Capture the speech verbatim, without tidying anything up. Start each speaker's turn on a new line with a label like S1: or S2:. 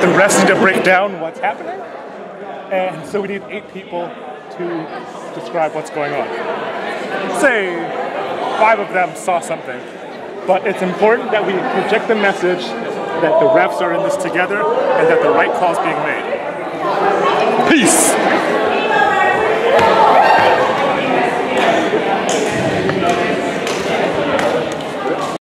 S1: the refs need to break down what's happening, and so we need eight people to describe what's going on. Say five of them saw something, but it's important that we project the message that the refs are in this together and that the right call is being made. Peace!